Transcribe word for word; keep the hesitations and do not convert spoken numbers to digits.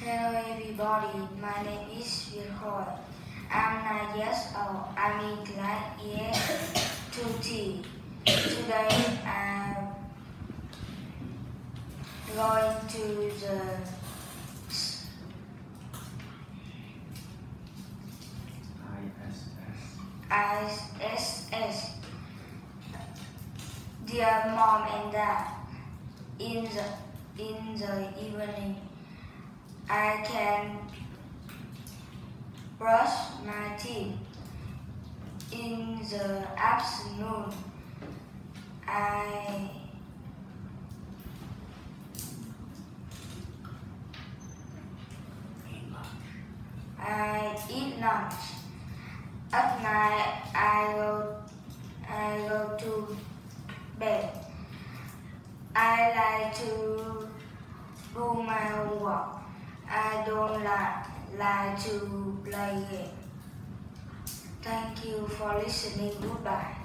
Hello everybody, my name is Viet. I'm nine years old. I'm in class E S two T. Today I'm going to the I S S. Dear mom and dad, in the in the evening I can brush my teeth. In the afternoon, I I eat lunch. At night, I go I go to bed. I like to do my homework. I don't like, like to play game. Thank you for listening. Goodbye.